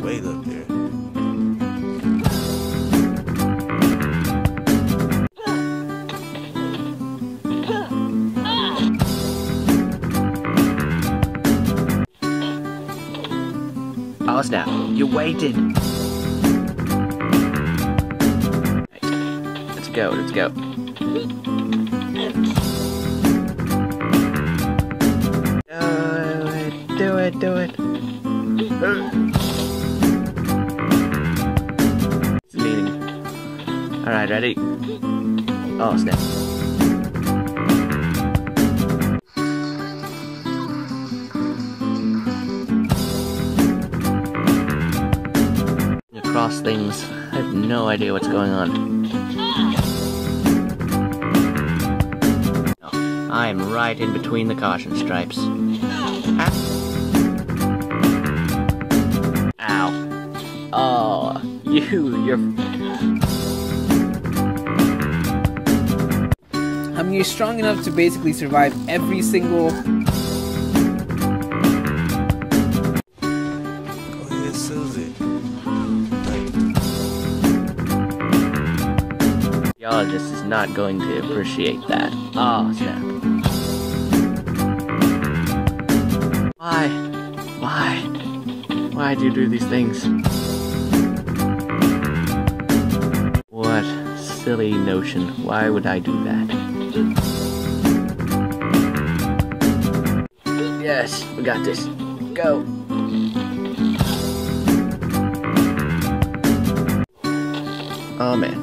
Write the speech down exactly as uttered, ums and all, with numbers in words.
way up there. Oh snap, you waited! Right. Let's go, let's go. Do it, do it, do it. It's leaning. Alright, ready? Oh snap. Across things. I have no idea what's going on. Oh, I'm right in between the caution stripes. Ah. Ow. Oh, you, you're... I mean, you're strong enough to basically survive every single... Go ahead, Susie. Geologist is not going to appreciate that. Oh, snap. Why? Why? Why do you do these things? What silly notion. Why would I do that? Yes, we got this. Go. Oh man.